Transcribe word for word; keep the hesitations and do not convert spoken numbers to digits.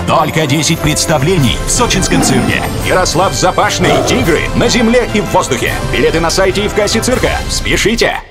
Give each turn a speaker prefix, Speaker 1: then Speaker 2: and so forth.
Speaker 1: Только десять представлений в сочинском цирке. Ярослав Запашный, тигры на земле и в воздухе. Билеты на сайте и в кассе цирка. Спешите!